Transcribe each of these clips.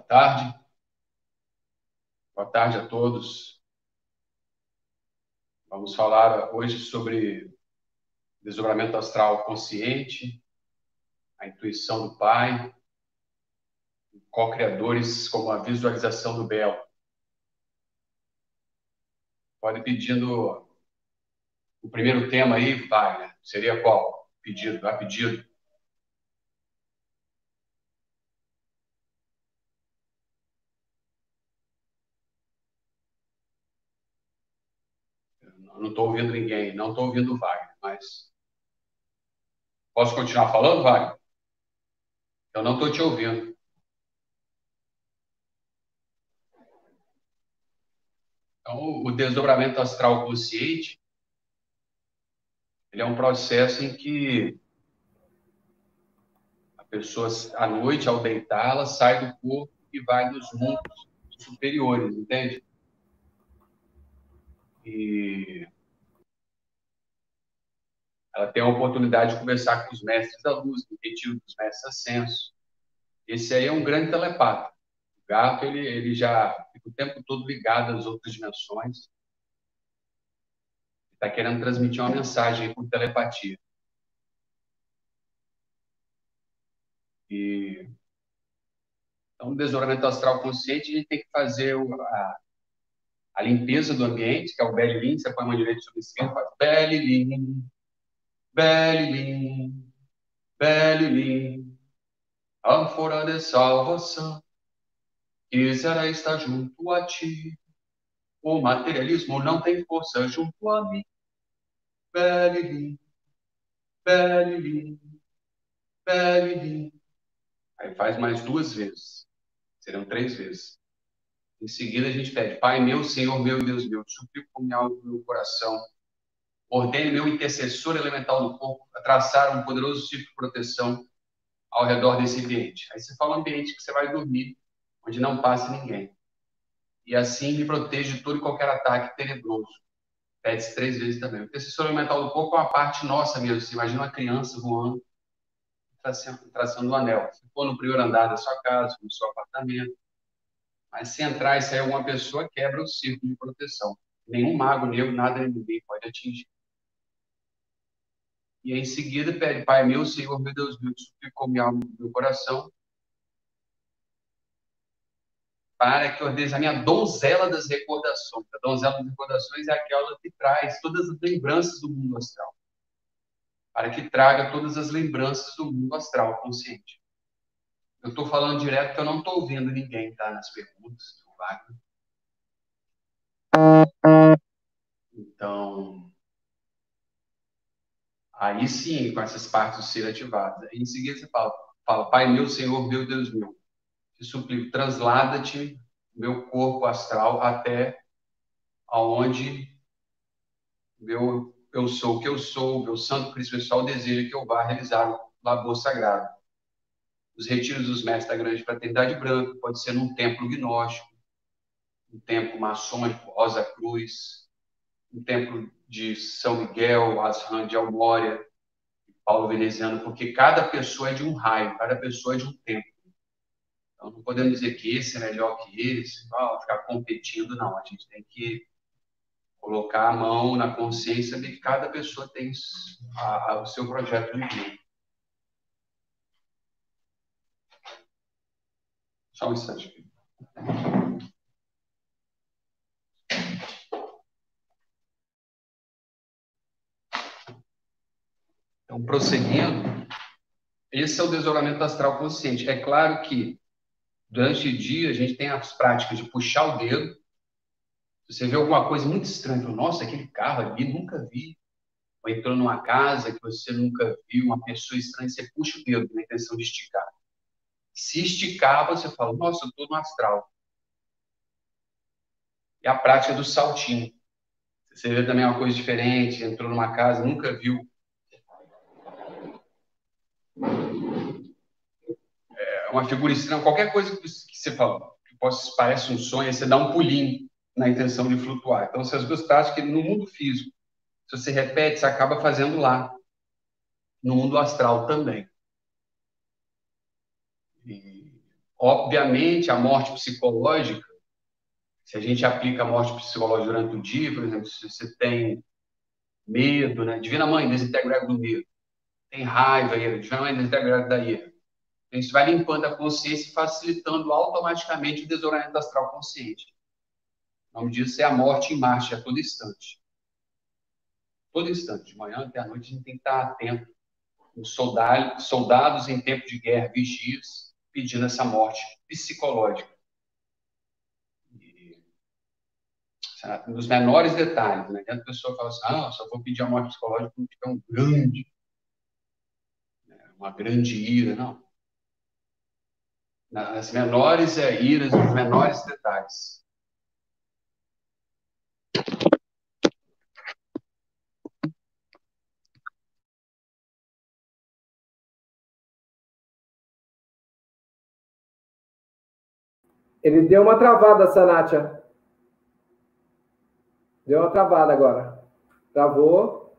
tarde. Boa tarde a todos. Vamos falar hoje sobre desdobramento astral consciente, a intuição do Pai, co-criadores como a visualização do belo. Pode pedindo o primeiro tema aí, Wagner. Seria qual? Pedido, a pedido. Eu não estou ouvindo ninguém, não estou ouvindo o Wagner, mas posso continuar falando, Wagner? Eu não estou te ouvindo. Então, o desdobramento astral consciente, ele é um processo em que a pessoa, à noite, ao deitar, ela sai do corpo e vai nos mundos superiores, entende? E ela tem a oportunidade de conversar com os mestres da luz, no retiro dos mestres ascensos. Esse aí é um grande telepata. O gato, ele já fica o tempo todo ligado às outras dimensões. Está querendo transmitir uma mensagem por telepatia. E então, no desdobramento astral consciente, a gente tem que fazer a limpeza do ambiente, que é o Belilin. Você põe a mão direita sobre a esquerda, faz Belilin, Belilin, Belilin, ânfora de salvação, quisera estar junto a ti. O materialismo não tem força junto a mim. Belilin, Belilin, Belilin. Aí faz mais 2 vezes. Serão 3 vezes. Em seguida a gente pede: Pai meu, Senhor meu, Deus meu, te suplico com minha alma e meu coração. Ordene meu intercessor elemental do corpo a traçar um poderoso círculo de proteção ao redor desse ambiente. Aí você fala um ambiente que você vai dormir, onde não passe ninguém. E assim me protege de todo e qualquer ataque tenebroso. Pede-se 3 vezes também. O intercessor elemental do corpo é uma parte nossa mesmo. Você imagina uma criança voando, traçando o anel. Se for no primeiro andar da sua casa, no seu apartamento. Mas se entrar e sair alguma pessoa, quebra o círculo de proteção. Nenhum mago negro, nada nem ninguém pode atingir. E aí, em seguida pede: Pai meu, Senhor meu, Deus meu, te suplico com minha alma e meu coração, para que ordenes a minha donzela das recordações. A donzela das recordações é aquela que traz todas as lembranças do mundo astral. Para que traga todas as lembranças do mundo astral consciente. Eu estou falando direto porque eu não estou ouvindo ninguém, tá? Nas perguntas do Wagner. Então, aí sim, com essas partes do ser ativadas. Aí, em seguida você fala: Pai meu, Senhor meu, Deus meu, te suplico, translada-te meu corpo astral até aonde eu sou o que eu sou, meu santo Cristo pessoal deseja que eu vá realizar o labor sagrado. Os retiros dos mestres da Grande Fraternidade Branca pode ser num templo gnóstico, um templo maçônico, Rosa Cruz, um templo de São Miguel, Asran de Almória, Paulo Veneziano, porque cada pessoa é de um raio, cada pessoa é de um templo. Então não podemos dizer que esse é melhor que esse, ficar competindo, não. A gente tem que colocar a mão na consciência de que cada pessoa tem o seu projeto de vida. Só um instante. Então, prosseguindo, esse é o desdobramento astral consciente. É claro que durante o dia a gente tem as práticas de puxar o dedo. Se você vê alguma coisa muito estranha, nossa, aquele carro ali, nunca vi. Ou entrou numa casa que você nunca viu, uma pessoa estranha, você puxa o dedo na intenção de esticar. Se esticar, você fala: nossa, eu estou no astral. E a prática do saltinho. Você vê também uma coisa diferente, entrou numa casa, nunca viu uma figura estranha, qualquer coisa que você fala, que parece um sonho, você dá um pulinho na intenção de flutuar. Então, essas duas práticas, no mundo físico, se você repete, você acaba fazendo lá, no mundo astral também. E Obviamente, a morte psicológica, se a gente aplica a morte psicológica durante o dia, por exemplo, se você tem medo, né? Divina Mãe, desintegra do medo. Tem raiva, ira. Divina Mãe, desintegra da ira. A gente vai limpando a consciência e facilitando automaticamente o desdobramento astral consciente. O nome disso é a morte em marcha, a todo instante. Todo instante, de manhã até à noite, a gente tem que estar atento. Os soldados em tempo de guerra, vigias, pedindo essa morte psicológica. E, nos menores detalhes, né? A pessoa fala assim, só vou pedir a morte psicológica quando tiver uma grande ira. Não. Nas menores iras, nos menores detalhes. Ele deu uma travada, Sanatia. Deu uma travada agora. Travou.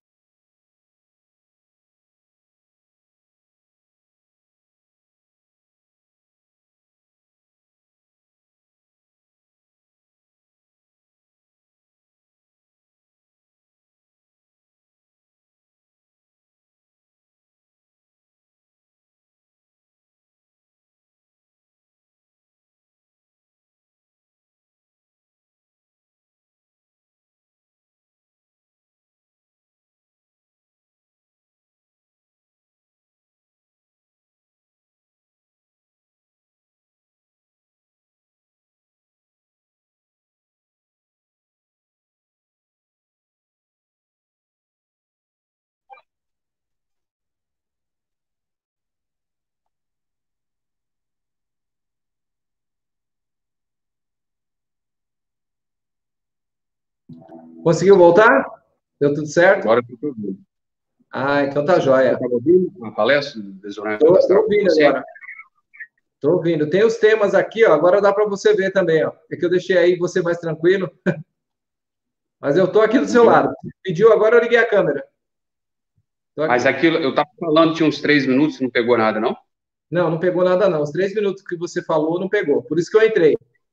Conseguiu voltar? Deu tudo certo? Agora eu estou ouvindo. Então tá jóia. Você estava ouvindo uma palestra do desdobramento Estou astral ouvindo consciente? agora. Estou ouvindo. Tem os temas aqui, ó. Agora dá para você ver também, ó. É que eu deixei aí você mais tranquilo. Mas eu estou aqui do seu lado. Pediu, agora eu liguei a câmera. Mas aquilo, eu estava falando, tinha uns 3 minutos, não pegou nada, não? Não, não pegou nada, não. Os 3 minutos que você falou, não pegou. Por isso que eu entrei.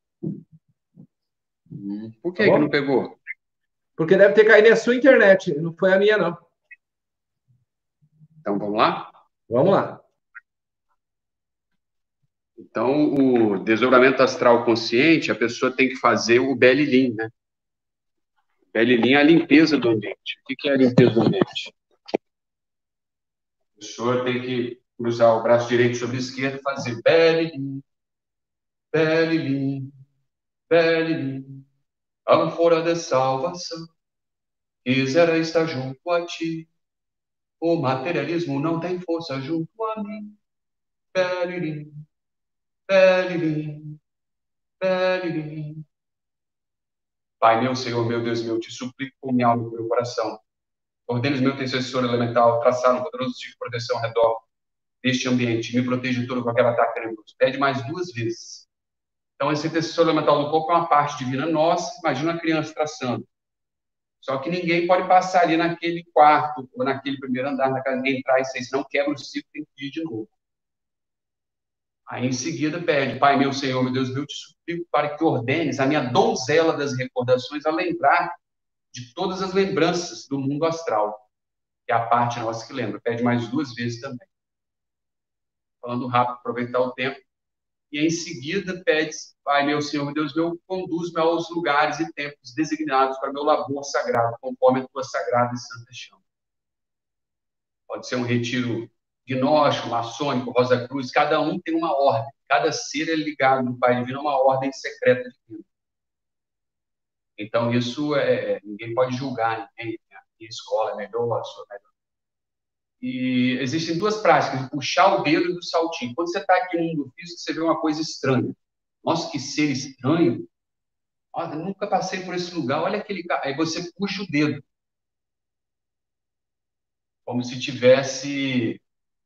Por que que não pegou? Porque deve ter caído a sua internet. Não foi a minha, não. Então, vamos lá? Vamos lá. Então, o desdobramento astral consciente, a pessoa tem que fazer o Belilim, né? Belilim é a limpeza do ambiente. O que é a limpeza do ambiente? A pessoa tem que cruzar o braço direito sobre o esquerdo e fazer Belilim, Belilim, Belilim, ânfora de salvação, quisera estar junto a ti. O materialismo não tem força junto a mim. Belilim, Belilim, Belilim. Pai meu, Senhor meu, Deus meu, te suplico com minha alma e com meu coração. Ordene-os meu intercessor elemental, traçar um poderoso tipo de proteção ao redor deste ambiente. Me proteja de todo qualquer ataque tenebroso. Pede mais 2 vezes. Então, esse intercessor elemental do corpo é uma parte divina nossa. Imagina uma criança traçando. Só que ninguém pode passar ali naquele quarto, ou naquele primeiro andar, na casa, entrar e sair, senão quebra o ciclo e tem que ir de novo. Aí, em seguida, pede, Pai meu, Senhor, meu Deus meu, te suplico para que ordenes a minha donzela das recordações a lembrar de todas as lembranças do mundo astral, que é a parte nossa que lembra. Pede mais 2 vezes também. Falando rápido, aproveitar o tempo. E em seguida pede, Pai meu, Senhor, meu Deus meu, conduz-me aos lugares e tempos designados para meu labor sagrado, conforme a tua sagrada e santa chama. Pode ser um retiro gnóstico, maçônico, Rosa Cruz, cada um tem uma ordem. Cada ser é ligado no Pai Divino a uma ordem secreta divina. Então, isso ninguém pode julgar ninguém. A minha escola é melhor, a sua é melhor. E existem 2 práticas, puxar o dedo e do saltinho. Quando você está aqui no mundo físico, você vê uma coisa estranha. Nossa, que ser estranho. Olha, eu nunca passei por esse lugar. Olha aquele cara. Aí você puxa o dedo. Como se tivesse...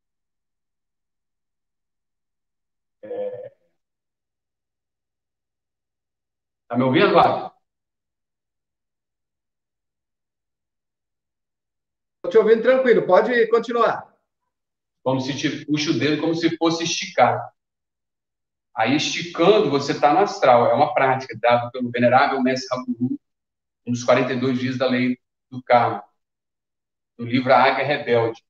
Tá me ouvindo, Wagner? Estou te ouvindo tranquilo. Pode continuar. Como se puxa o dedo como se fosse esticar. Aí, esticando, você está no astral. É uma prática dada pelo venerável mestre Raburu, um dos 42 dias da lei do karma, no livro A Águia Rebelde.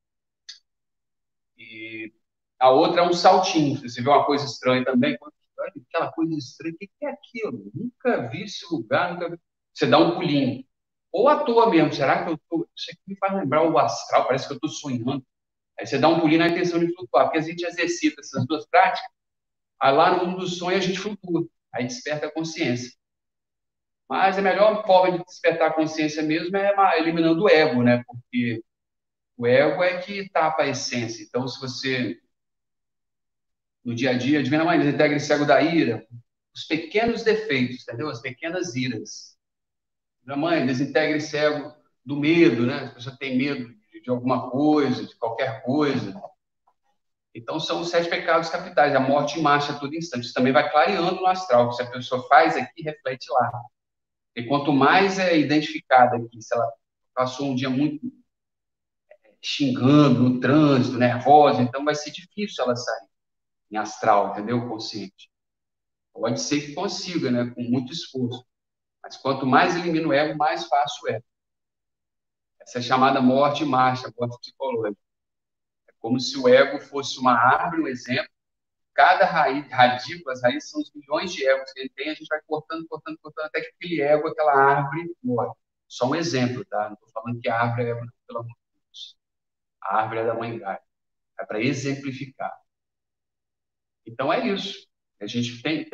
E a outra é um saltinho. Você vê uma coisa estranha também. Olha, aquela coisa estranha, o que é aquilo? Nunca vi esse lugar, nunca vi. Você dá um pulinho. Ou à toa mesmo, será que eu tô... Isso aqui me faz lembrar o astral, parece que eu estou sonhando. Aí você dá um pulinho na intenção de flutuar, porque a gente exercita essas duas práticas, aí lá no mundo do sonho a gente flutua, aí desperta a consciência. Mas a melhor forma de despertar a consciência mesmo é eliminando o ego, né? Porque o ego é que tapa a essência. Então, se você, no dia a dia, Divina Mãe, desintegra esse ego da ira, os pequenos defeitos, entendeu? As pequenas iras. Divina Mãe, desintegra esse ego do medo, né? A pessoa tem medo de alguma coisa, de qualquer coisa. Então, são os 7 pecados capitais, a morte em marcha a todo instante. Isso também vai clareando no astral, que se a pessoa faz aqui, reflete lá. E quanto mais é identificada aqui, se ela passou um dia muito xingando no trânsito, nervosa, então vai ser difícil ela sair em astral, entendeu? Consciente. Pode ser que consiga, né? Com muito esforço. Mas quanto mais elimina o ego, mais fácil é. Essa é chamada morte em marcha, morte psicológica. É como se o ego fosse uma árvore, um exemplo. Cada raiz, radícula, as raízes são os milhões de egos que ele tem, a gente vai cortando, cortando, cortando, até que aquele ego, aquela árvore, morre. Só um exemplo, tá? Não estou falando que a árvore é ego, pelo amor de Deus. A árvore é da mãe Gaia. É para exemplificar. Então, é isso. A gente tem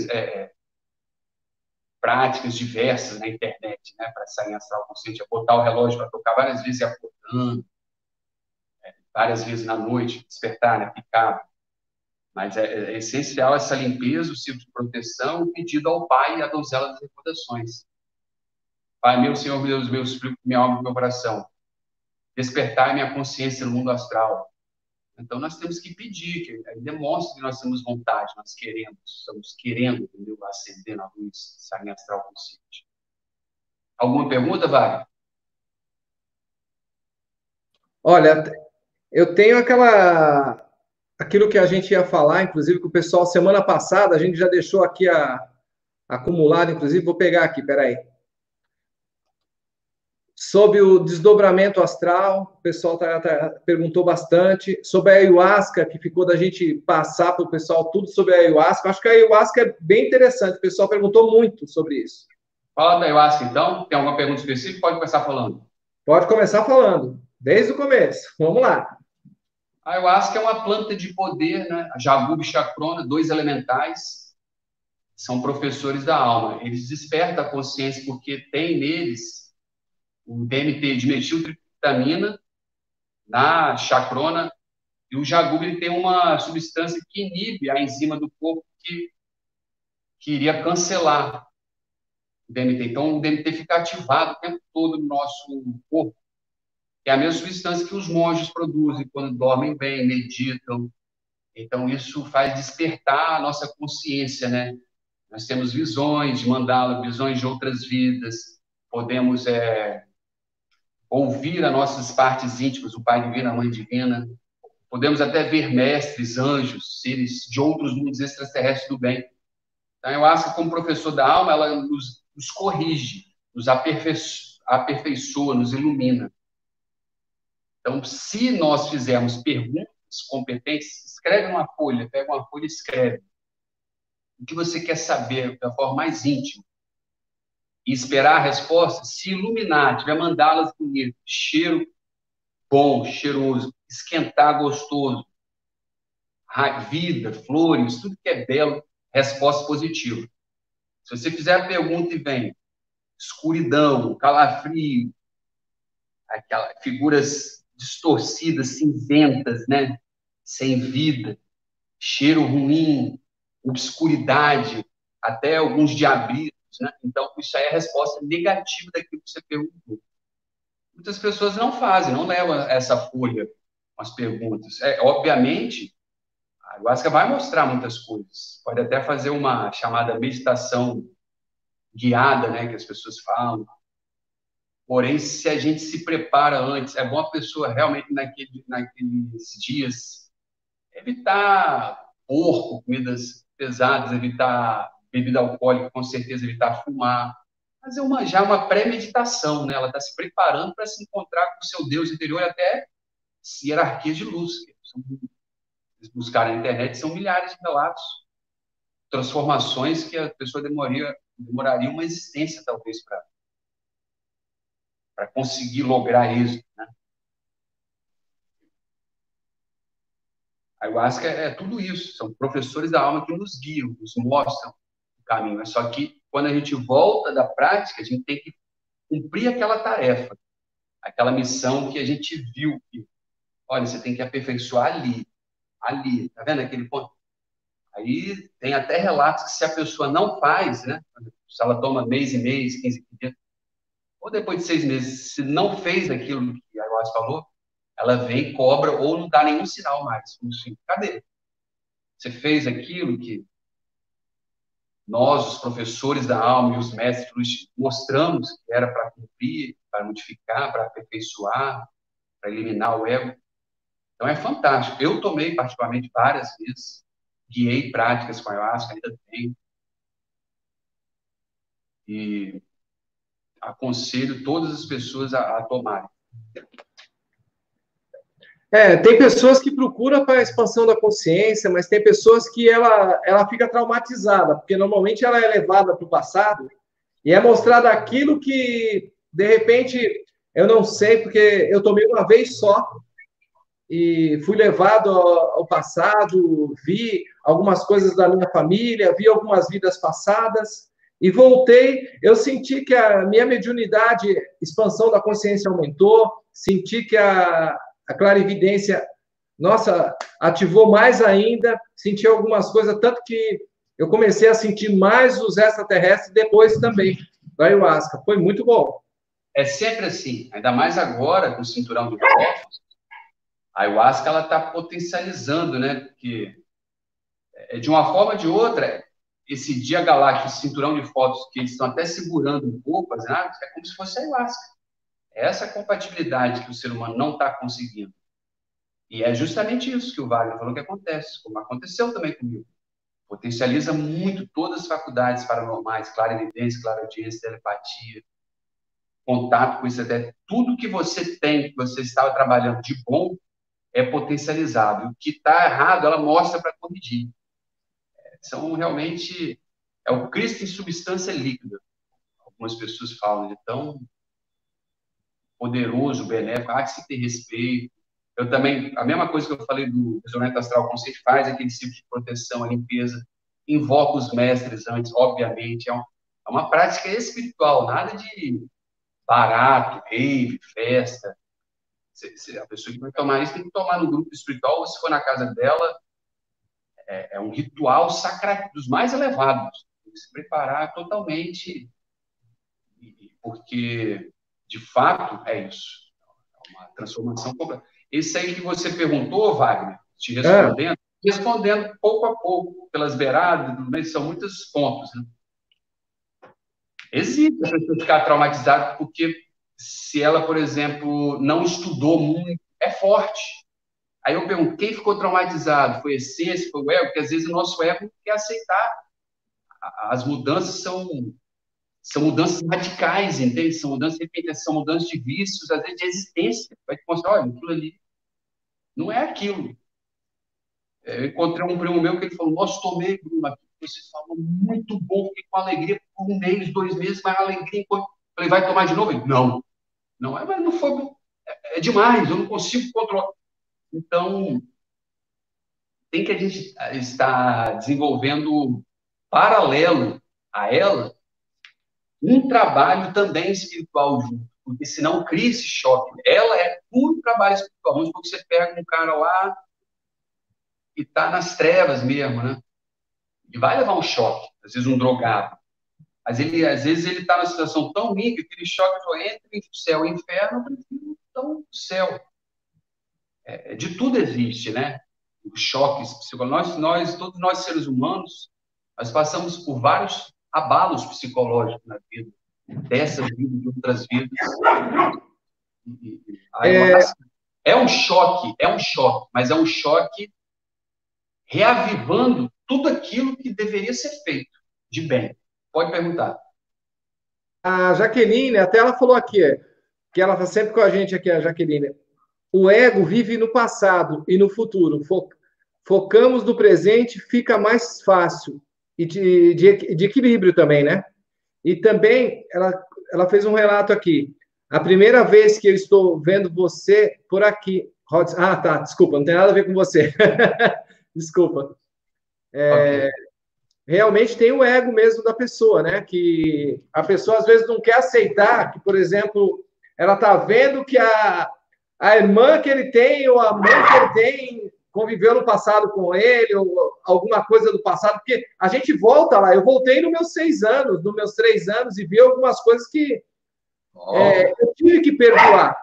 práticas diversas na internet, né? Para sair em astral consciente, é botar o relógio para tocar várias vezes e acordando, várias vezes na noite, despertar, né? Picar. Mas é essencial essa limpeza, o ciclo de proteção, o pedido ao Pai e à donzela das recordações. Pai, meu Senhor, meu Deus, meu, explico minha alma e meu coração. Despertar minha consciência no mundo astral. Então, nós temos que pedir, que aí demonstra que nós temos vontade, nós queremos, estamos querendo, entendeu? Acender na luz, sair astral consciente. Alguma pergunta, Wagner? Olha, eu tenho aquilo que a gente ia falar, inclusive, com o pessoal semana passada, a gente já deixou aqui acumulado, inclusive, vou pegar aqui, peraí. Sobre o desdobramento astral, o pessoal perguntou bastante. Sobre a ayahuasca, que ficou da gente passar para o pessoal tudo sobre a ayahuasca. Acho que a ayahuasca é bem interessante, o pessoal perguntou muito sobre isso. Fala da ayahuasca, então. Tem alguma pergunta específica? Pode começar falando. Pode começar falando, desde o começo. Vamos lá. A ayahuasca é uma planta de poder, né? A Jabuba e Chacrona, 2 elementais, são professores da alma. Eles despertam a consciência porque tem neles o DMT, dimetiltriptamina, na chacrona, e o jaguba ele tem uma substância que inibe a enzima do corpo que iria cancelar o DMT. Então, o DMT fica ativado o tempo todo no nosso corpo. É a mesma substância que os monges produzem quando dormem bem, meditam. Então, isso faz despertar a nossa consciência, né? Nós temos visões de mandala, visões de outras vidas, podemos ouvir as nossas partes íntimas, o Pai Divino, a Mãe Divina, podemos até ver mestres, anjos, seres de outros mundos extraterrestres do bem. Então, eu acho que como professor da alma, ela nos corrige, nos aperfeiçoa, nos ilumina. Então, se nós fizermos perguntas competentes, escreve numa folha, pega uma folha e escreve. O que você quer saber da forma mais íntima. E esperar a resposta, se iluminar, tiver mandalas bonitas, cheiro bom, cheiroso, esquentar gostoso, vida, flores, tudo que é belo, resposta positiva. Se você fizer a pergunta e vem escuridão, calafrio, aquelas figuras distorcidas, cinzentas, né? Sem vida, cheiro ruim, obscuridade, até alguns diabritos, né? Então, isso aí é a resposta negativa daquilo que você perguntou. Muitas pessoas não fazem, não levam essa folha com as perguntas. Obviamente, a ayahuasca vai mostrar muitas coisas. Pode até fazer uma chamada meditação guiada, né, que as pessoas falam. Porém, se a gente se prepara antes, é bom a pessoa realmente naqueles dias evitar porco, comidas pesadas, evitar bebida alcoólica, com certeza evitar fumar. Mas já uma pré-meditação, né? Ela está se preparando para se encontrar com o seu Deus interior, até hierarquias de luz. Se buscarem na internet, são milhares de relatos, transformações que a pessoa demoraria uma existência, talvez, para conseguir lograr isso, né? A ayahuasca é tudo isso, são professores da alma que nos guiam, nos mostram o caminho. Mas só que quando a gente volta da prática, a gente tem que cumprir aquela tarefa, aquela missão que a gente viu que, olha, você tem que aperfeiçoar ali, tá vendo aquele ponto? Aí tem até relatos que se a pessoa não faz, né? Se ela toma mês e mês, 15 dias, ou depois de 6 meses, se não fez aquilo que a ayahuasca falou, ela vem, cobra, ou não dá nenhum sinal mais. Como assim, cadê? Você fez aquilo que nós, os professores da alma e os mestres mostramos que era para cumprir, para modificar, para aperfeiçoar, para eliminar o ego. Então é fantástico. Eu tomei particularmente várias vezes, guiei práticas com a ayahuasca, ainda tenho, e aconselho todas as pessoas a tomarem. Tem pessoas que procuram para a expansão da consciência, mas tem pessoas que ela fica traumatizada, porque normalmente ela é levada para o passado e é mostrado aquilo que, de repente, eu não sei, porque eu tomei uma vez só e fui levado ao passado, vi algumas coisas da minha família, vi algumas vidas passadas e voltei. Eu senti que a minha mediunidade, expansão da consciência aumentou, senti que a clarividência, nossa, ativou mais ainda, senti algumas coisas, tanto que eu comecei a sentir mais os extraterrestres depois também da ayahuasca. Foi muito bom. É sempre assim, ainda mais agora com o cinturão de fósforos, a ayahuasca ela está potencializando, né? Porque de uma forma ou de outra, esse dia galáctico, esse cinturão de fósforos que eles estão até segurando um pouco, é como se fosse a ayahuasca. É essa compatibilidade que o ser humano não está conseguindo. E é justamente isso que o Wagner falou que acontece, como aconteceu também comigo. Potencializa muito todas as faculdades paranormais, clarividência, clareaudiência, telepatia, contato com isso até. Tudo que você tem, que você estava trabalhando de bom, é potencializado. O que está errado, ela mostra para corrigir. São realmente... É o Cristo em substância líquida. Algumas pessoas falam de tão poderoso, benéfico, há que se ter respeito. Eu também, a mesma coisa que eu falei do resonamento astral consciente, faz aquele tipo de proteção, a limpeza, invoca os mestres antes, obviamente, é uma prática espiritual, nada de barato, rave, festa. A pessoa que vai tomar isso tem que tomar no grupo espiritual, ou se for na casa dela, é um ritual sacro dos mais elevados. Tem que se preparar totalmente, porque, de fato, é isso. É uma transformação completa. Esse aí que você perguntou, Wagner, te respondendo pouco a pouco, pelas beiradas, são muitos pontos, né? Existe a pessoa ficar traumatizada porque se ela, por exemplo, não estudou muito, é forte. Aí eu pergunto, quem ficou traumatizado? Foi a essência, foi o ego? Porque às vezes o nosso ego quer aceitar. As mudanças são mudanças radicais, entende? São mudanças repentinas, são mudanças de vícios, às vezes de existência. Vai te mostrar, olha, aquilo ali não é aquilo. Eu encontrei um primo meu que ele falou, nossa, tomei, Bruno, aqui você falou muito bom, fiquei com alegria por 1 mês, 2 meses, mas a alegria... Falei, vai tomar de novo? Ele, não, mas não foi bom. É demais, eu não consigo controlar. Então, tem que a gente estar desenvolvendo, paralelo a ela, um trabalho também espiritual junto, porque senão cria esse choque. Ela é puro trabalho espiritual. Vamos supor que você pega um cara lá e está nas trevas mesmo, né? E vai levar um choque, às vezes um drogado. Mas às vezes ele está numa situação tão ruim que aquele choque só entra entre o céu e o inferno, eu prefiro então o céu. De tudo existe, né? Os choques psicológicos. Todos nós seres humanos, nós passamos por vários abalos psicológicos na vida, dessas vidas, de outras vidas. É um choque, mas é um choque reavivando tudo aquilo que deveria ser feito de bem. Pode perguntar. A Jaqueline, até ela falou aqui, que ela está sempre com a gente aqui, a Jaqueline. O ego vive no passado e no futuro. Focamos no presente, fica mais fácil. E de equilíbrio também, né? E também ela fez um relato aqui. A primeira vez que eu estou vendo você por aqui. Ah, tá, desculpa, não tem nada a ver com você. Desculpa. Ok. Realmente tem o ego mesmo da pessoa, né? Que a pessoa às vezes não quer aceitar que, por exemplo, ela está vendo que a irmã que ele tem ou a mãe que ele tem conviveu no passado com ele ou alguma coisa do passado, porque a gente volta lá. Eu voltei nos meus 6 anos, nos meus 3 anos e vi algumas coisas que eu tive que perdoar.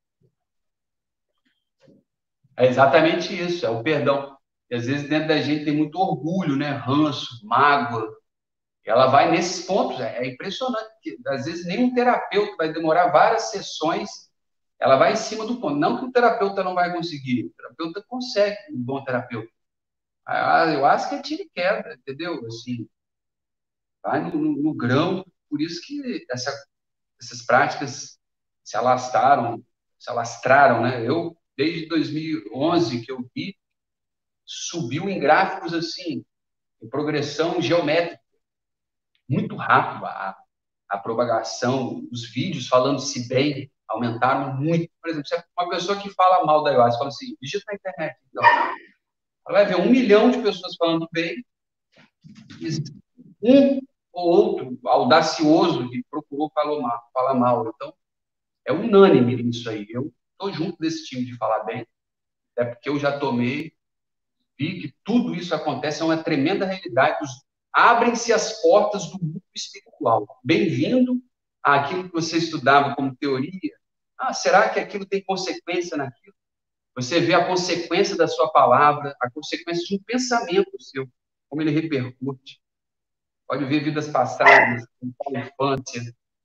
É exatamente isso, é o perdão. E às vezes dentro da gente tem muito orgulho, né? Ranço, mágoa. Ela vai nesses pontos, é impressionante. Às vezes nem um terapeuta vai demorar várias sessões, ela vai em cima do ponto. Não que o terapeuta não vai conseguir, o terapeuta consegue, um bom terapeuta. Eu acho que é tiro e queda, entendeu? Assim, vai no grão, por isso que essas práticas se alastraram, né? Eu, desde 2011 que eu vi, subiu em gráficos assim, em progressão geométrica, muito rápido a propagação, os vídeos falando-se bem aumentaram muito. Por exemplo, se é uma pessoa que fala mal da ayahuasca, fala assim, digita na internet, então, ela vai ver 1 milhão de pessoas falando bem, e um ou outro audacioso que procurou falar mal. Então, é unânime isso aí. Eu estou junto desse time de falar bem, até porque eu já tomei, vi que tudo isso acontece, é uma tremenda realidade. Abrem-se as portas do mundo espiritual. Bem-vindo àquilo que você estudava como teoria. Ah, será que aquilo tem consequência naquilo? Você vê a consequência da sua palavra, a consequência de um pensamento seu, como ele repercute. Pode ver vidas passadas, a infância.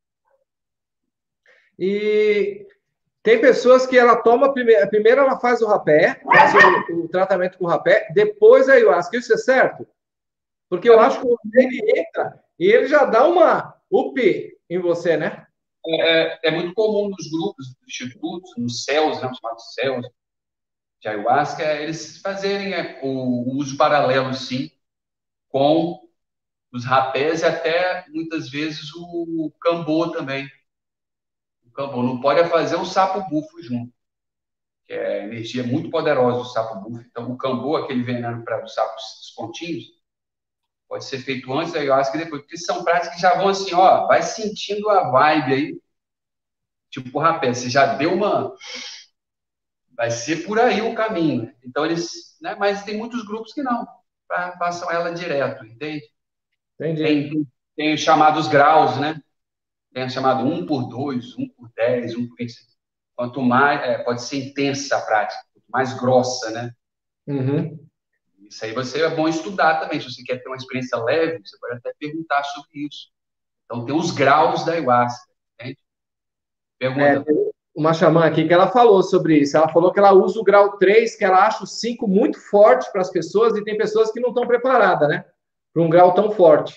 E tem pessoas que ela toma primeiro ela faz o rapé, faz o tratamento com o rapé, depois a ayahuasca. Isso é certo? Porque eu acho que ele entra e ele já dá uma up em você, né? É muito comum nos grupos, nos institutos, nos céus, né, os chamados céus de ayahuasca, eles fazerem o uso paralelo, sim, com os rapés e até, muitas vezes, o cambô também. O cambô não pode fazer o sapo bufo junto, que é energia muito poderosa do sapo bufo. Então, o cambô, aquele veneno para os sapos, os pontinhos, pode ser feito antes da ayahuasca e depois, porque são práticas que já vão assim, ó, vai sentindo a vibe aí, tipo o rapé, você já deu uma... Vai ser por aí o caminho. Então, eles... Né, mas tem muitos grupos que não, passam ela direto, entende? Entendi. Tem os chamados graus, né? Tem o chamado 1 por 2, 1 por 10, 1 por 20. Quanto mais, pode ser intensa a prática, mais grossa, né? Uhum. Isso aí você é bom estudar também. Se você quer ter uma experiência leve, você pode até perguntar sobre isso. Então, tem os graus da ayahuasca, entende? Pergunta. Tem uma xamã aqui que ela falou sobre isso. Ela falou que ela usa o grau 3, que ela acha o 5 muito forte para as pessoas, e tem pessoas que não estão preparadas, né? Para um grau tão forte.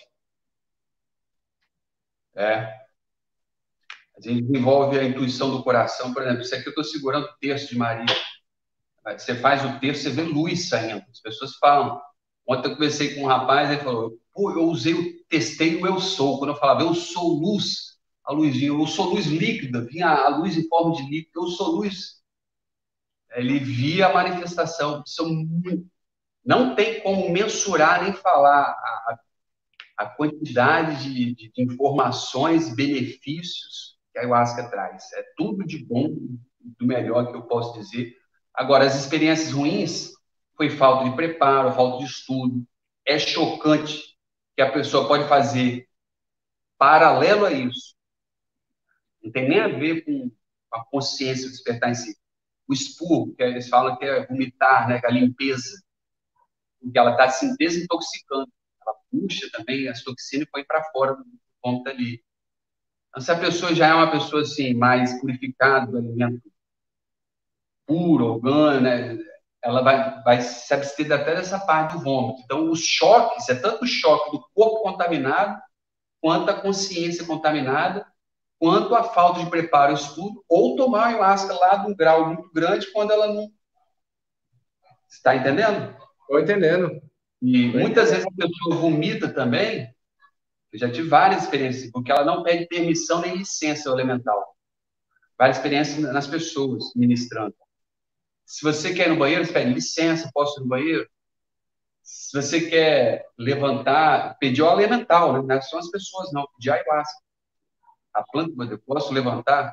A gente desenvolve a intuição do coração. Por exemplo, isso aqui eu estou segurando o terço de Maria. Você faz o terço, você vê luz saindo. As pessoas falam. Ontem eu conversei com um rapaz, ele falou, pô, testei o eu sou. Quando eu falava, eu sou luz, a luz vinha, eu sou luz líquida, vinha a luz em forma de líquido, eu sou luz. Ele via a manifestação. Não tem como mensurar nem falar a quantidade de informações, benefícios que a ayahuasca traz. É tudo de bom, do melhor que eu posso dizer. Agora, as experiências ruins foi falta de preparo, falta de estudo. É chocante que a pessoa pode fazer paralelo a isso. Não tem nem a ver com a consciência, o despertar em si. O expurgo, que eles falam que é vomitar, né, que é a limpeza, porque ela está se desintoxicando. Ela puxa também as toxinas e põe para fora do ponto ali. Então, se a pessoa já é uma pessoa assim, mais purificada do alimento puro, orgânico, né, ela vai se abster até dessa parte do vômito. Então, os choques, é tanto o choque do corpo contaminado, quanto a consciência contaminada, quanto a falta de preparo e estudo, ou tomar ayahuasca lá de um grau muito grande quando ela não... Está entendendo? Estou entendendo. E muitas vezes a pessoa vomita também. Eu já tive várias experiências, porque ela não pede permissão nem licença ao elemental. Várias experiências nas pessoas ministrando. Se você quer ir no banheiro, você pede licença, posso ir no banheiro? Se você quer levantar, pedir ao elemental, né? Não são as pessoas, não. Pedir ayahuasca. A planta, eu posso levantar?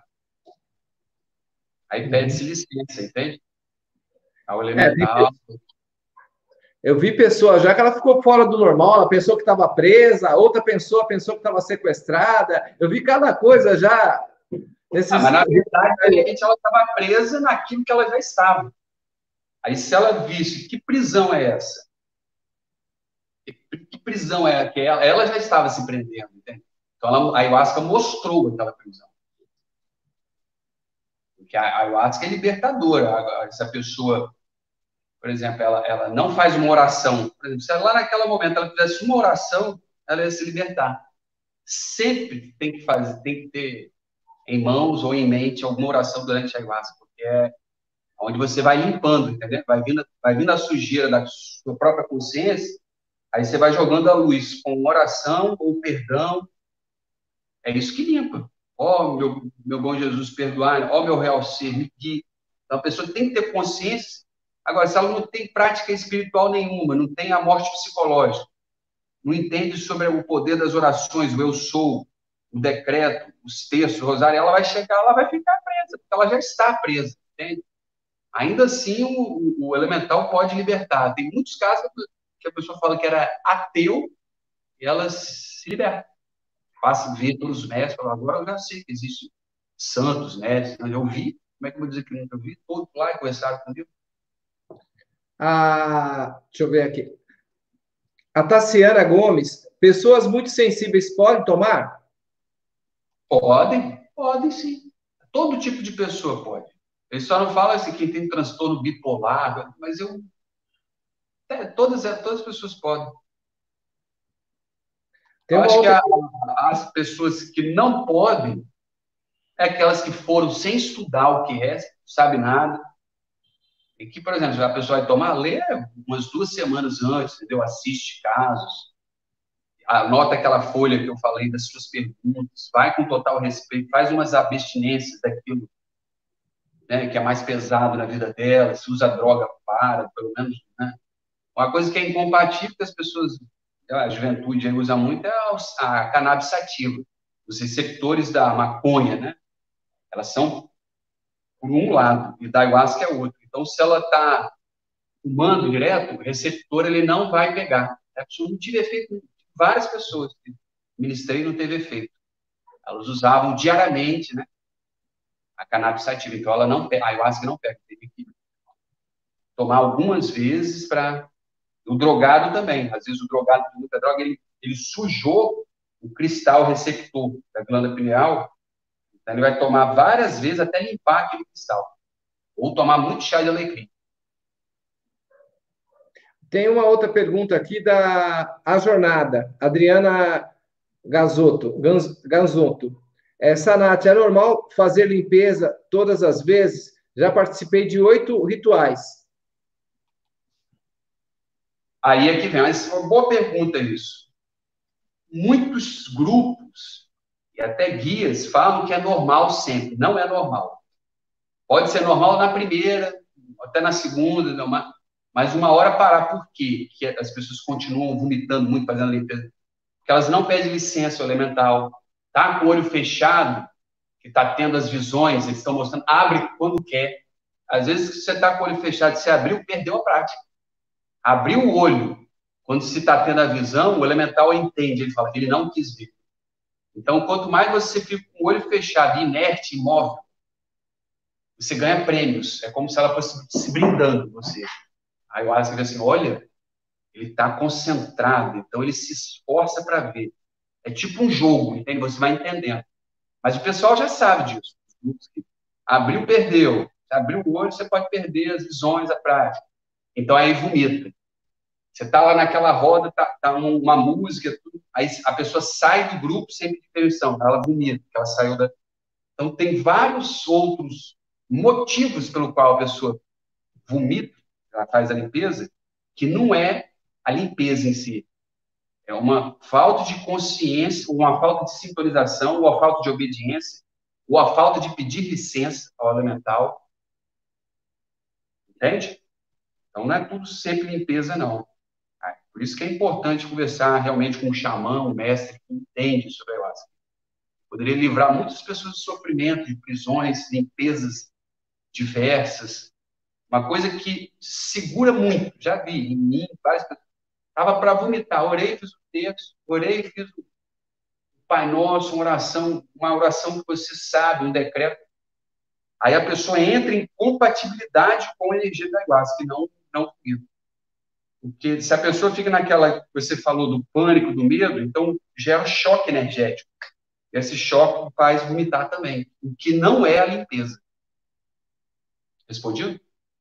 Aí pede-se licença, entende? Ao É, elemental. eu vi pessoa já que ela ficou fora do normal, ela pensou que estava presa, a outra pessoa pensou que estava sequestrada. Eu vi cada coisa já nesses. Mas, na verdade, de repente, ela estava presa naquilo que ela já estava. Aí, se ela visse, que prisão é essa? Que prisão é que ela já estava se prendendo, entende? Então, a ayahuasca mostrou aquela prisão. Porque a ayahuasca é libertadora. Se a pessoa, por exemplo, ela não faz uma oração, por exemplo, se ela, lá naquele momento ela fizesse uma oração, ela ia se libertar. Sempre tem que fazer, tem que ter em mãos ou em mente alguma oração durante a ayahuasca, porque é onde você vai limpando, entendeu? Vai vindo a sujeira da sua própria consciência, aí você vai jogando a luz com oração ou perdão. É isso que limpa. Ó, meu bom Jesus, perdoai. Ó, meu real ser, me guie. Então, a pessoa tem que ter consciência. Agora, se ela não tem prática espiritual nenhuma, não tem a morte psicológica, não entende sobre o poder das orações, o eu sou, o decreto, os textos, o rosário, ela vai chegar, ela vai ficar presa, porque ela já está presa, entende? Ainda assim, o elemental pode libertar. Tem muitos casos que a pessoa fala que era ateu e ela se liberta. Passa a ver pelos mestres, fala, agora eu já sei que existem santos, mestres, né? Eu vi, como é que eu vou dizer que eu vi? Todos lá e conversaram comigo. Deixa eu ver aqui. A Tassiana Gomes, pessoas muito sensíveis podem tomar? Podem sim. Todo tipo de pessoa pode. Ele só não fala assim, quem tem transtorno bipolar, mas todas as pessoas podem. Eu acho que as pessoas que não podem é aquelas que foram sem estudar o que é, não sabe nada, e que, por exemplo, a pessoa vai tomar, lê umas 2 semanas antes, entendeu? Assiste casos, anota aquela folha que eu falei das suas perguntas, vai com total respeito, faz umas abstinências daquilo, né, que é mais pesado na vida dela, se usa droga, pelo menos, né? Uma coisa que é incompatível que as pessoas, a juventude usa muito é a cannabis sativa, os receptores da maconha, né? Elas são por um lado e da ayahuasca é outro. Então, se ela está fumando direto, o receptor ele não vai pegar. A pessoa não tive efeito. Várias pessoas que ministrei não teve efeito. Elas usavam diariamente, né, a cannabis sativa. Então, ela não pega, a ayahuasca não pega. Teve que tomar algumas vezes para... O drogado também. Às vezes, o drogado de muita droga, ele sujou o cristal receptor da glândula pineal. Então, ele vai tomar várias vezes até limpar aquele cristal. Ou tomar muito chá de alecrim. Tem uma outra pergunta aqui da A Jornada, Adriana Ganzotto. Sanat, é normal fazer limpeza todas as vezes? Já participei de 8 rituais. Aí é que vem, mas é uma boa pergunta isso. Muitos grupos e até guias falam que é normal sempre. Não é normal. Pode ser normal na primeira, até na segunda, mas uma hora parar. Por quê? Que as pessoas continuam vomitando muito, fazendo limpeza? Porque elas não pedem licença ao elemental. Tá com o olho fechado, que está tendo as visões, eles estão mostrando, abre quando quer. Às vezes, você está com o olho fechado, você abriu, perdeu a prática. Abriu o olho, quando se está tendo a visão, o elemental entende, ele fala que ele não quis ver. Então, quanto mais você fica com o olho fechado, inerte, imóvel, você ganha prêmios. É como se ela fosse se brindando você. Aí o ayahuasca diz assim, olha, ele está concentrado, então ele se esforça para ver. É tipo um jogo, entende? Você vai entendendo. Mas o pessoal já sabe disso. Abriu, perdeu. Se abriu o olho, você pode perder as visões, a prática. Então aí vomita. Você está lá naquela roda, tá uma música, tudo, aí a pessoa sai do grupo sem pedir permissão, ela vomita, ela saiu da. Então tem vários outros motivos pelo qual a pessoa vomita, ela faz a limpeza, que não é a limpeza em si. É uma falta de consciência, uma falta de sintonização, ou a falta de obediência, ou a falta de pedir licença ao elemental. Entende? Então não é tudo sempre limpeza, não. Por isso que é importante conversar realmente com um xamã, um mestre que entende sobre a ayahuasca. Poderia livrar muitas pessoas de sofrimento, de prisões, limpezas diversas. Uma coisa que segura muito, já vi em mim, várias pessoas. Estava para vomitar, orei, fiz o texto, orei, fiz o Pai Nosso, uma oração que você sabe, um decreto. Aí a pessoa entra em compatibilidade com a energia da ayahuasca, e não comigo. Porque se a pessoa fica naquela que você falou do pânico, do medo, então gera choque energético. Esse choque faz vomitar também, o que não é a limpeza. Respondido?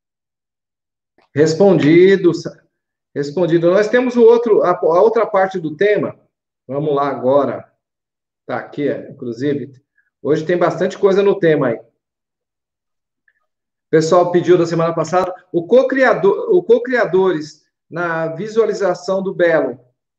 Respondido, respondido. Nós temos a outra parte do tema. Vamos lá agora. Tá aqui, inclusive. Hoje tem bastante coisa no tema aí. O pessoal pediu da semana passada o co-criadores na visualização do belo.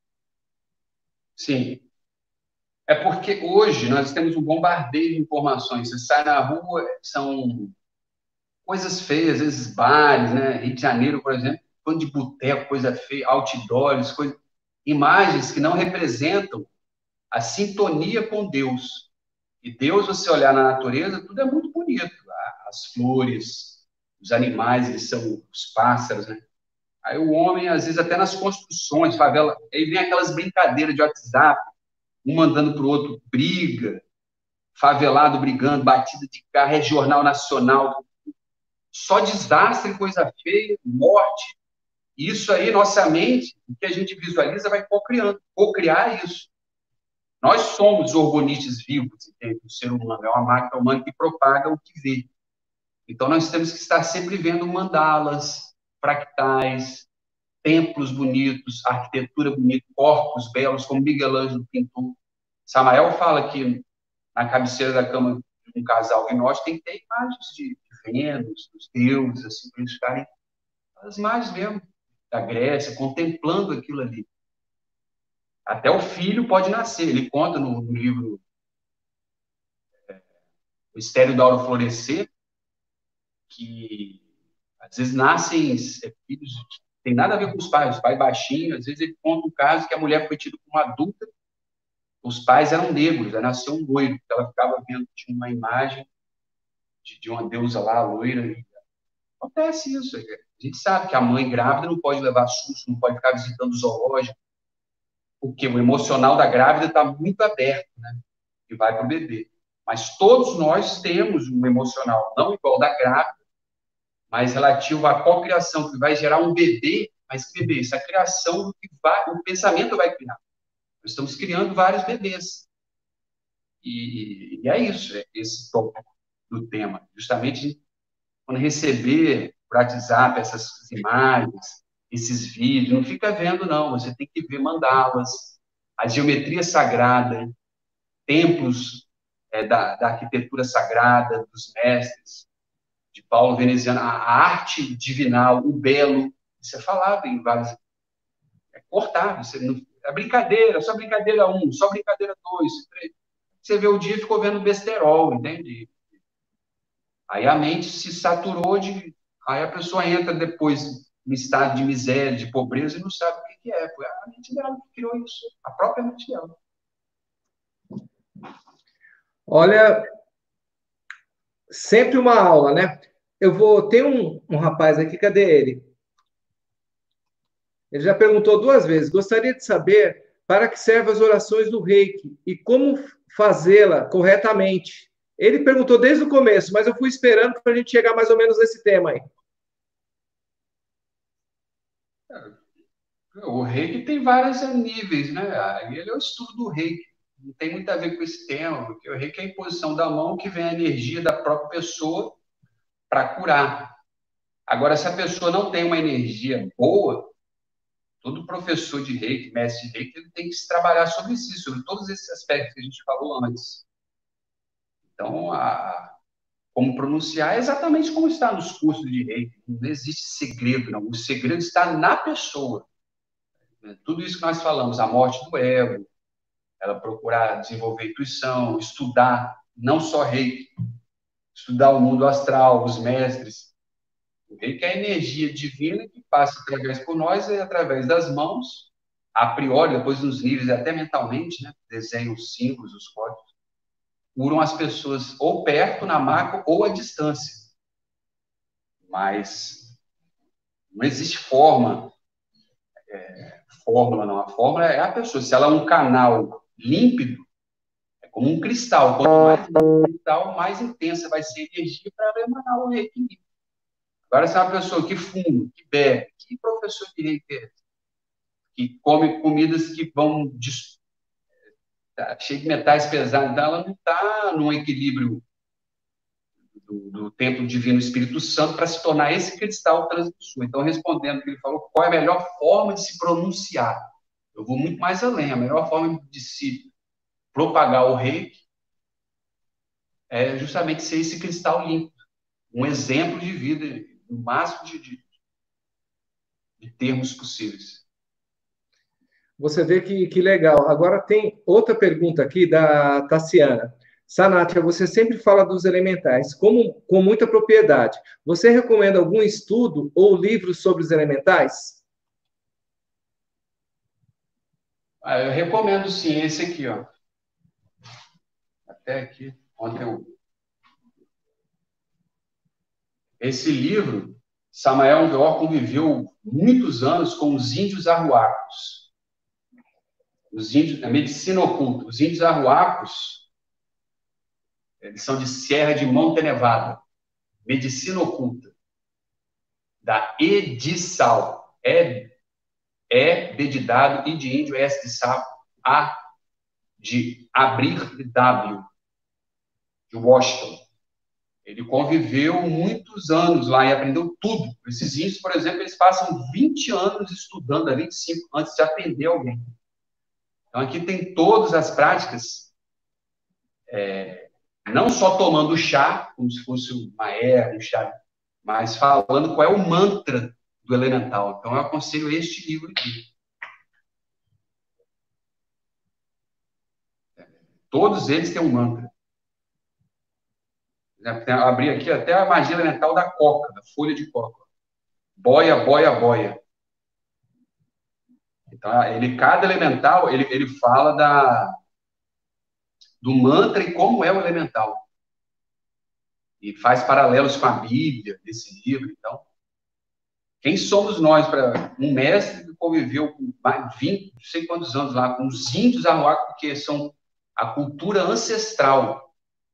Sim. É porque hoje nós temos um bombardeio de informações. Você sai na rua, são coisas feias, às vezes bares, né? Rio de Janeiro, por exemplo, quando de boteco, coisa feia, outdoors, imagens que não representam a sintonia com Deus. E Deus, você olhar na natureza, tudo é muito bonito. As flores, os animais, eles são os pássaros, né? Aí o homem, às vezes, até nas construções, favela, aí vem aquelas brincadeiras de WhatsApp, um mandando para o outro, briga, favelado brigando, batida de carro, é jornal nacional, só desastre, coisa feia, morte. Isso aí, nossa mente, o que a gente visualiza, vai co-criar isso. Nós somos organismos vivos, entende? O ser humano é uma máquina humana que propaga o que vê. Então, nós temos que estar sempre vendo mandalas, fractais, templos bonitos, arquitetura bonita, corpos belos, como Miguel Ângelo pintou. Samael fala que na cabeceira da cama de um casal gnóstico tem que ter imagens de Vênus, dos deuses, assim, para eles ficarem as imagens mesmo da Grécia, contemplando aquilo ali. Até o filho pode nascer. Ele conta no livro O Mistério da Aura Florescer que às vezes nascem filhos que tem nada a ver com os pais baixinhos, às vezes ele conta um caso que a mulher foi tida como adulta, os pais eram negros, aí nasceu um loiro, ela ficava vendo, tinha uma imagem de uma deusa lá, loira, e acontece isso. A gente sabe que a mãe grávida não pode levar susto, não pode ficar visitando o zoológico, porque o emocional da grávida está muito aberto, né? E vai para o bebê. Mas todos nós temos um emocional, não igual da grávida, mas relativo à cocriação, que vai gerar um bebê, mas que bebê? Essa criação que vai, o pensamento vai criar. Nós estamos criando vários bebês. E é isso, é esse tópico do tema. Justamente quando receber por WhatsApp essas imagens, esses vídeos, não fica vendo, não. Você tem que ver mandalas, a geometria sagrada, templos da arquitetura sagrada, dos mestres, de Paulo Veneziano, a arte divinal, o belo. Isso é falado em vários. É cortado. Você não, é brincadeira, só brincadeira 1, só brincadeira 2, 3. Você vê o dia e ficou vendo besterol, entende? Aí a mente se saturou de. Aí a pessoa entra depois no estado de miséria, de pobreza, e não sabe o que é. Foi a mente dela que criou isso, a própria mente dela. Olha, sempre uma aula, né? Tem um rapaz aqui, cadê ele? Ele já perguntou duas vezes. Gostaria de saber para que servem as orações do Reiki e como fazê-la corretamente. Ele perguntou desde o começo, mas eu fui esperando para a gente chegar mais ou menos nesse tema aí. O reiki tem vários níveis, né? Ele é o estudo do reiki. Não tem muito a ver com esse tema, porque o reiki é a imposição da mão que vem a energia da própria pessoa para curar. Agora, se a pessoa não tem uma energia boa, todo professor de reiki, mestre de reiki, ele tem que se trabalhar sobre si, sobre todos esses aspectos que a gente falou antes. Então, como pronunciar é exatamente como está nos cursos de reiki. Não existe segredo, não. O segredo está na pessoa. Tudo isso que nós falamos, a morte do ego, ela procurar desenvolver intuição, estudar, não só reiki, estudar o mundo astral, os mestres. O reiki é a energia divina que passa através por nós e através das mãos, a priori, depois nos níveis, até mentalmente, né? Desenham os símbolos, os códigos, curam as pessoas ou perto, na maca, ou à distância. Mas não existe fórmula não. A fórmula é a pessoa. Se ela é um canal límpido, é como um cristal. Quanto mais limpo o cristal, mais intensa vai ser a energia para ela emanar o reiki. Agora, se é uma pessoa que fuma, que bebe, que professor de reiki é esse? Que come comidas que vão cheio de metais pesados, então ela não está num equilíbrio do templo divino Espírito Santo para se tornar esse cristal transmissor. Então, respondendo o que ele falou, qual é a melhor forma de se pronunciar? Eu vou muito mais além. A melhor forma de se propagar o reiki é justamente ser esse cristal limpo, um exemplo de vida, no máximo de termos possíveis. Você vê que legal. Agora tem outra pergunta aqui da Tassiana. Sanatia, você sempre fala dos elementais com muita propriedade. Você recomenda algum estudo ou livro sobre os elementais? Eu recomendo sim esse aqui, ó. Até aqui, ontem esse livro, Samael Weor conviveu muitos anos com os índios arhuacos. Os índios, a medicina oculta. Os índios arhuacos, eles são de Serra de Monte Nevada. Medicina oculta. Da E de sal. B de dado, I de índio, S de sapo, A de abrir, W, de Washington. Ele conviveu muitos anos lá e aprendeu tudo. Esses índios, por exemplo, eles passam 20 anos estudando, 25, antes de atender alguém. Então, aqui tem todas as práticas, não só tomando chá, como se fosse uma erva, um chá, mas falando qual é o mantra do elemental. Então, eu aconselho este livro aqui. Todos eles têm um mantra. Abri aqui até a magia elemental da coca, da folha de coca. Boia, boia, boia. Então, cada elemental, ele fala do mantra e como é o elemental. E faz paralelos com a Bíblia, desse livro. Então, quem somos nós para um mestre que conviveu com 20, não sei quantos anos lá, com os índios arhuacos, porque são a cultura ancestral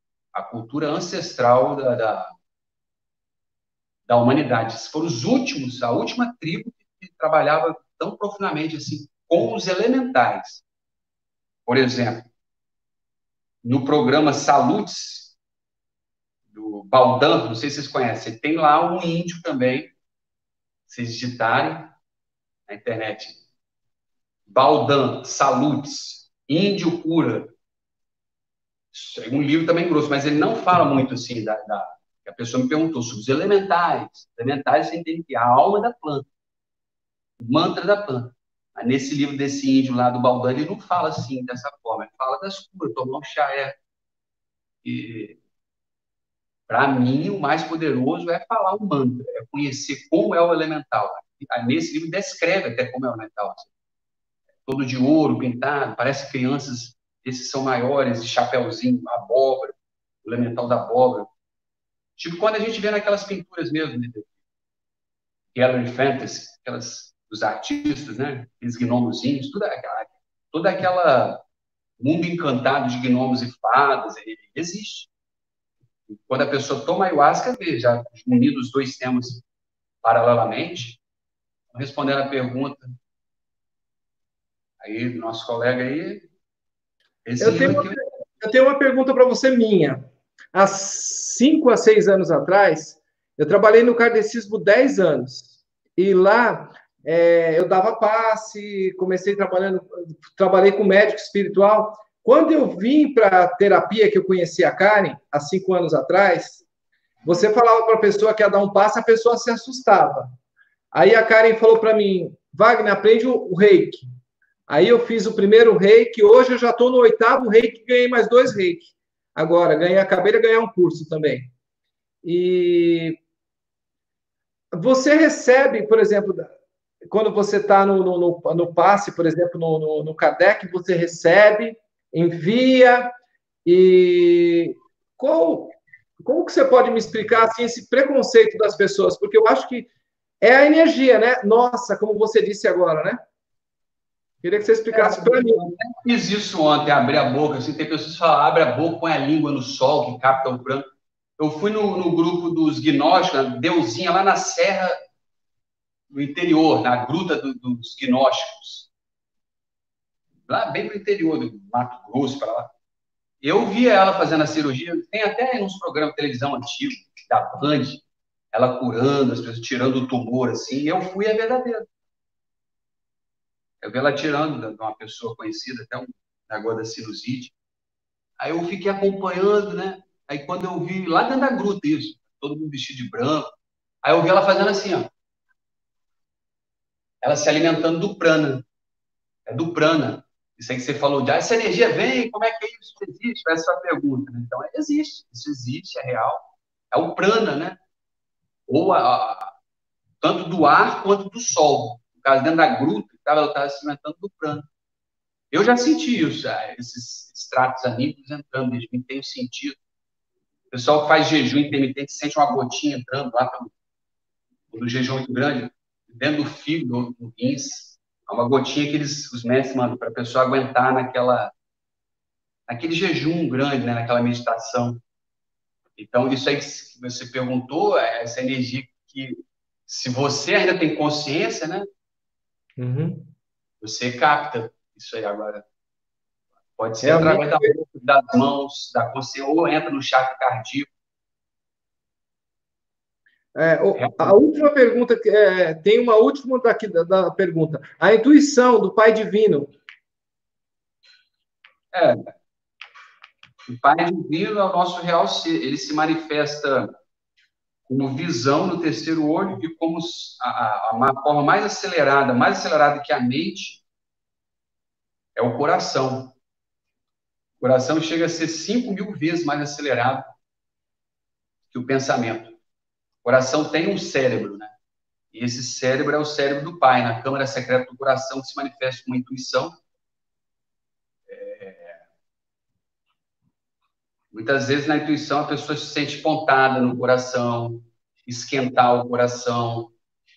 da humanidade. Foram os últimos, a última tribo que trabalhava tão profundamente assim com os elementais. Por exemplo, no programa Salutes, do Baldan, não sei se vocês conhecem, tem lá um índio também, se digitarem na internet, Baldan, Salutes, Índio Cura. É um livro também grosso, mas ele não fala muito assim a pessoa me perguntou sobre os elementais. Elementais você entende que é a alma da planta, o mantra da planta. Mas nesse livro desse índio lá do Baldan, ele não fala assim, dessa forma. Ele fala das curas, tomar um chá. E para mim, o mais poderoso é falar o mantra, é conhecer como é o elemental. Nesse livro descreve até como é o elemental. Todo de ouro, pintado, parece crianças, esses são maiores, de chapéuzinho, abóbora, o elemental da abóbora. Tipo quando a gente vê naquelas pinturas mesmo, né? Gallery Fantasy, aquelas dos artistas, né? Aqueles gnomozinhos, toda aquela mundo encantado de gnomos e fadas, ele existe. Quando a pessoa toma ayahuasca, já unidos os dois temas paralelamente, respondendo a pergunta aí do nosso colega aí, eu tenho uma pergunta para você minha. Há 5 a 6 anos atrás, Eu trabalhei no kardecismo 10 anos. E lá eu dava passe, trabalhei com médico espiritual. Quando eu vim para a terapia que eu conheci a Karen, há 5 anos atrás, você falava para a pessoa que ia dar um passe, a pessoa se assustava. Aí a Karen falou para mim, Wagner, aprende o reiki. Aí eu fiz o primeiro reiki, hoje eu já estou no 8º reiki, ganhei mais 2 reiki. Agora, acabei de ganhar um curso também. E você recebe, por exemplo, quando você está no passe, por exemplo, no Kardec, você recebe, envia, e como que você pode me explicar assim, esse preconceito das pessoas? Porque eu acho que é a energia, né? Nossa, como você disse agora, né? Queria que você explicasse para mim. Eu fiz isso ontem, abri a boca, assim, tem pessoas que falam, abre a boca, põe a língua no sol, que capta o branco. Eu fui no grupo dos gnósticos, na Deusinha, lá na Serra do interior, na gruta dos gnósticos. Lá bem no interior do Mato Grosso, para lá. Eu via ela fazendo a cirurgia, tem até uns programas de televisão antigos, da Band, ela curando, as pessoas tirando o tumor, assim, e eu fui a verdadeira. Eu vi ela tirando de uma pessoa conhecida, até um negócio da sinusite. Aí eu fiquei acompanhando, né? Aí quando eu vi, lá dentro da gruta isso, todo mundo vestido de branco, aí eu vi ela fazendo assim, ó. Ela se alimentando do prana. É do prana. Isso aí que você falou de, essa energia vem, como é que é isso? Existe? Essa é a pergunta, né? Então, existe. Isso existe, é real. É o prana, né? Ou tanto do ar quanto do sol. No caso, dentro da gruta, ela estava se alimentando do prana. Eu já senti isso, esses estratos anímicos entrando, eles me têm sentido. O pessoal que faz jejum intermitente sente uma gotinha entrando lá no jejum muito grande, dentro do fígado, do rins. É uma gotinha que os mestres mandam para a pessoa aguentar naquele jejum grande, né, naquela meditação. Então, isso aí que você perguntou, essa energia que, se você ainda tem consciência, né, você capta isso aí agora. Pode ser Realmente. através da boca, das mãos, da consciência, ou entra no chakra cardíaco. A última pergunta, tem uma última daqui da pergunta. A intuição do Pai Divino. O Pai Divino é o nosso real ser. Ele se manifesta como visão no terceiro olho e como a forma mais acelerada que a mente, é o coração. O coração chega a ser 5.000 vezes mais acelerado que o pensamento. O coração tem um cérebro, né? E esse cérebro é o cérebro do Pai. Na câmara secreta do coração se manifesta uma intuição. Muitas vezes na intuição a pessoa se sente pontada no coração, esquentar o coração,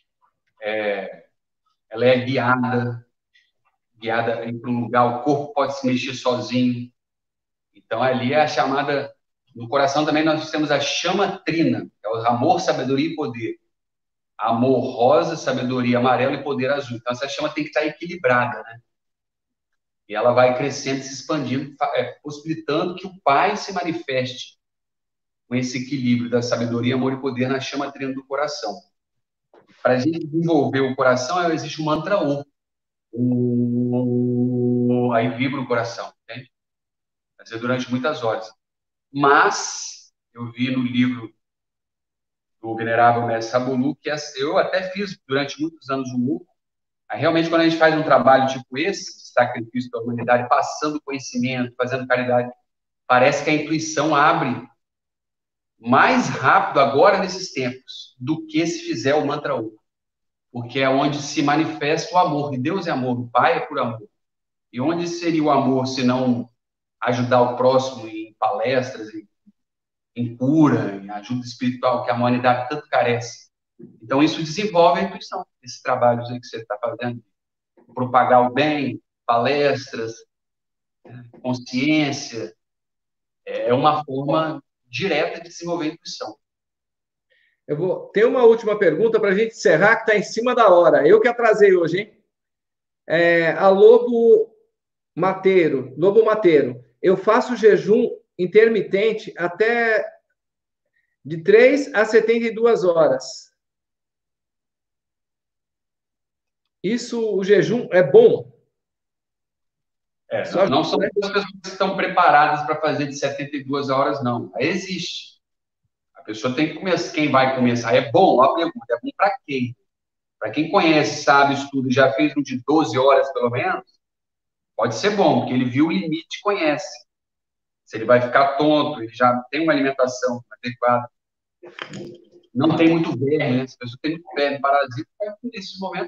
ela é guiada para um lugar, o corpo pode se mexer sozinho. Então ali é a chamada, no coração também nós temos a chama trina, que é o amor, sabedoria e poder. Amor rosa, sabedoria amarela e poder azul. Então essa chama tem que estar equilibrada, né? E ela vai crescendo, se expandindo, possibilitando que o Pai se manifeste com esse equilíbrio da sabedoria, amor e poder na chama trina do coração. Para a gente desenvolver o coração, existe um mantra aí vibra o coração, entende? Vai ser durante muitas horas. Mas eu vi no livro do Venerável Mestre Sabolu, que eu até fiz durante muitos anos o MUC. Realmente, quando a gente faz um trabalho tipo esse, de sacrifício da humanidade, passando conhecimento, fazendo caridade, parece que a intuição abre mais rápido agora nesses tempos do que se fizer o mantra Om. Porque é onde se manifesta o amor. E Deus é amor, o Pai é por amor. E onde seria o amor se não ajudar o próximo em palestras, em cura, em ajuda espiritual, que a humanidade tanto carece? Então, isso desenvolve a intuição, esses trabalhos aí que você está fazendo. Propagar o bem, palestras, consciência, é uma forma direta de desenvolver a intuição. Eu vou ter uma última pergunta para a gente encerrar, que está em cima da hora. Eu que atrasei hoje, hein? A Lobo Mateiro. Eu faço jejum intermitente até De 3 a 72 horas. Isso, o jejum é bom? Não, não são né? todas as pessoas que estão preparadas para fazer de 72 horas, não. Aí existe. A pessoa tem que começar. Quem vai começar? É bom? A pergunta é bom para quem? Para quem conhece, sabe, estuda, já fez um de 12 horas, pelo menos, pode ser bom, porque ele viu o limite e conhece. Se ele vai ficar tonto, ele já tem uma alimentação adequada. Não tem muito verme, né? Se a pessoa tem muito verme, parasita, vai nesses momentos.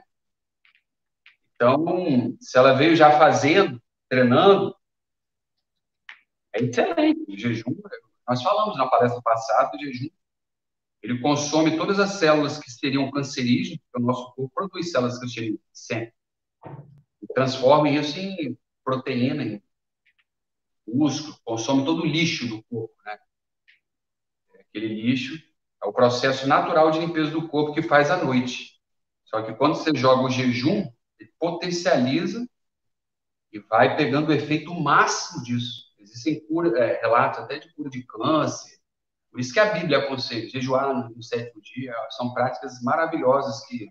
Então, se ela veio já fazendo, treinando, é excelente. O jejum, nós falamos na palestra passada, o jejum, ele consome todas as células que seriam cancerígenas, porque o nosso corpo produz células cancerígenas sempre. E transforma isso em proteína, em músculo, consome todo o lixo do corpo, né? Aquele lixo é o processo natural de limpeza do corpo que faz à noite. Só que quando você joga o jejum, ele potencializa e vai pegando o efeito máximo disso. Existem relatos até de cura de câncer. Por isso que a Bíblia aconselha jejuar no sétimo dia. São práticas maravilhosas que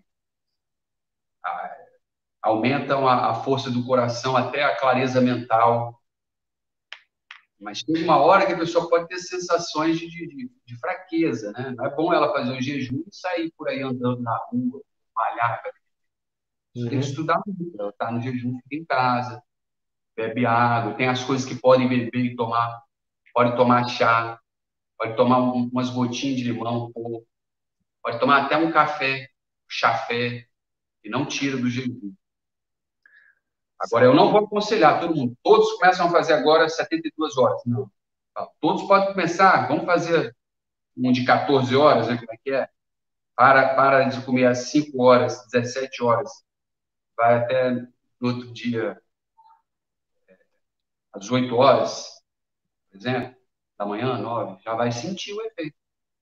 aumentam a força do coração, até a clareza mental. Mas tem uma hora que a pessoa pode ter sensações de fraqueza, né? Não é bom ela fazer o jejum e sair por aí andando na rua, malhar. Tem que estudar muito. Ela está no jejum, fica em casa, bebe água, tem as coisas que podem beber e tomar. Pode tomar chá, pode tomar umas gotinhas de limão, pode tomar até um café, chafé, e não tira do jejum. Agora, eu não vou aconselhar todo mundo. Todos começam a fazer agora 72 horas. Não. Todos podem começar. Vamos fazer um de 14 horas, né? Como é que é? Para de comer às 5 horas, 17 horas. Vai até no outro dia, às 8 horas, por exemplo, da manhã, 9. Já vai sentir o efeito.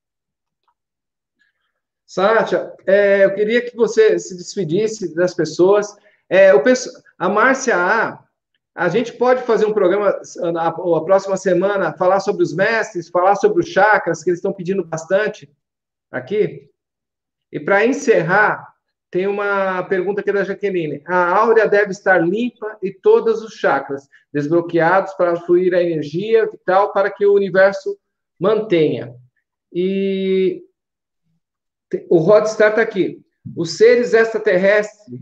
Sátia, eu queria que você se despedisse das pessoas. A Márcia a gente pode fazer um programa a próxima semana, falar sobre os mestres, falar sobre os chakras, que eles estão pedindo bastante aqui. E para encerrar, tem uma pergunta aqui da Jaqueline. A áurea deve estar limpa e todos os chakras desbloqueados para fluir a energia vital para que o universo mantenha. E o Rodstar está aqui. Os seres extraterrestres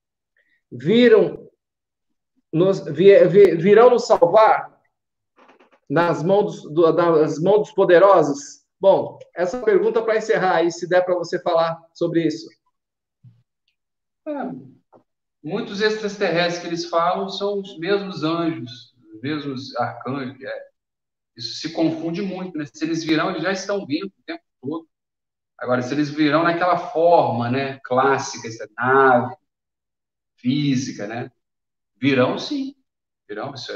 virão nos salvar nas mãos dos poderosos? Bom, essa pergunta para encerrar aí, se der para você falar sobre isso. Muitos extraterrestres que eles falam são os mesmos anjos, os mesmos arcanjos. Isso se confunde muito, né? Se eles virão, eles já estão vindo o tempo todo. Agora, se eles virão naquela forma, né, clássica, essa nave física, né? Virão, sim. Virão, isso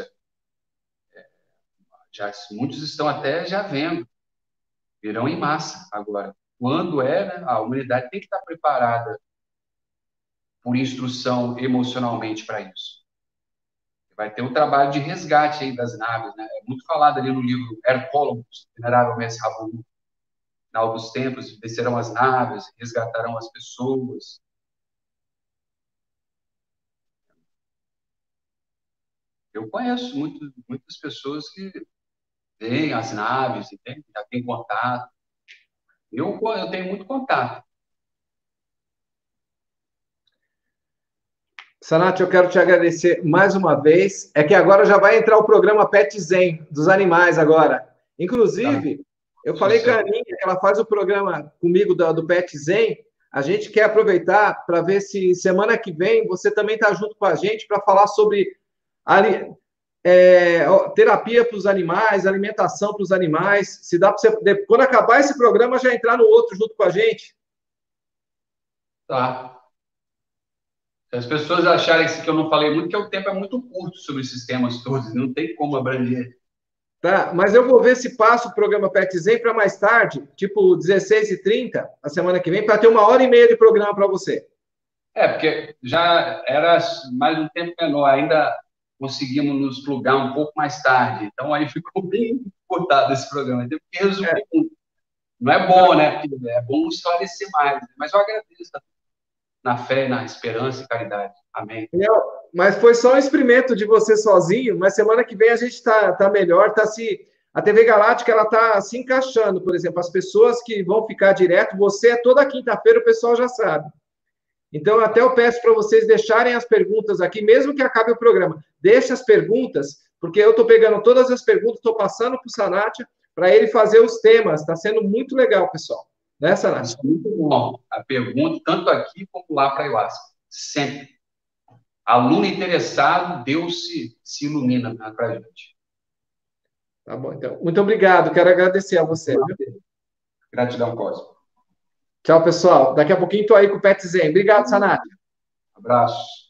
muitos estão até já vendo. Virão em massa agora. Quando né, a humanidade tem que estar preparada por instrução emocionalmente para isso. Vai ter um trabalho de resgate aí das naves, né? É muito falado ali no livro Hercólogos, Venerável Mestre Rabu. Final dos tempos, descerão as naves, resgatarão as pessoas. Eu conheço muitas pessoas que veem as naves, entende? Já tem contato. Eu tenho muito contato. Sanati, eu quero te agradecer mais uma vez. É que agora já vai entrar o programa Pet Zen, dos animais agora. Inclusive, tá. Eu falei com a Aninha, que ela faz o programa comigo do Pet Zen. A gente quer aproveitar para ver se semana que vem você também está junto com a gente para falar sobre terapia para os animais, alimentação para os animais. Se dá para você, quando acabar esse programa, já entrar no outro junto com a gente. Tá. Se as pessoas acharem que eu não falei muito, que o tempo é muito curto sobre esses temas todos, não tem como abranger. Tá, mas eu vou ver se passo o programa Pet Zen para mais tarde, tipo 16h30, a semana que vem, para ter 1h30 de programa para você. Porque já era mais um tempo menor, ainda conseguimos nos plugar um pouco mais tarde, então aí ficou bem cortado esse programa, teve que resumir muito. Não é bom, né, filho? É bom esclarecer mais. Mas eu agradeço na fé, na esperança e caridade. Amém. Mas foi só um experimento de você sozinho, mas semana que vem a gente tá melhor, tá se a TV Galáctica ela tá se encaixando, por exemplo, as pessoas que vão ficar direto, você é toda quinta-feira, o pessoal já sabe. Então, até eu peço para vocês deixarem as perguntas aqui, mesmo que acabe o programa. Deixe as perguntas, porque eu estou pegando todas as perguntas, estou passando para o Sanatia para ele fazer os temas. Está sendo muito legal, pessoal. Né, Sanatia? Isso é muito bom. A pergunta, tanto aqui como lá para a Ayahuasca. Sempre. Aluno interessado, Deus se ilumina para a gente. Tá bom, então. Muito obrigado. Quero agradecer a você. Viu? Gratidão, Cosmo. Tchau, pessoal. Daqui a pouquinho estou aí com o Pet Zen. Obrigado, Sanatia. Abraço.